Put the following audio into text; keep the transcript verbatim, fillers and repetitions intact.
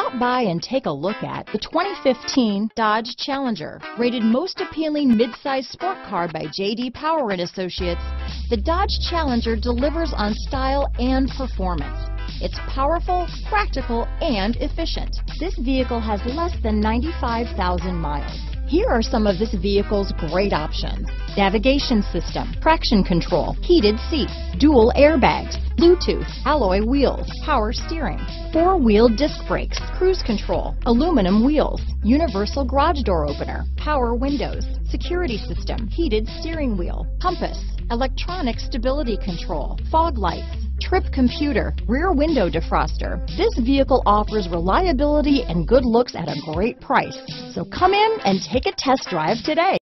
Stop by and take a look at the twenty fifteen Dodge Challenger. Rated most appealing midsize sport car by J D Power and Associates, the Dodge Challenger delivers on style and performance. It's powerful, practical, and efficient. This vehicle has less than ninety-five thousand miles. Here are some of this vehicle's great options: navigation system, traction control, heated seats, dual airbags, Bluetooth, alloy wheels, power steering, four-wheel disc brakes, cruise control, aluminum wheels, universal garage door opener, power windows, security system, heated steering wheel, compass, electronic stability control, fog lights, trip computer, rear window defroster. This vehicle offers reliability and good looks at a great price. So come in and take a test drive today.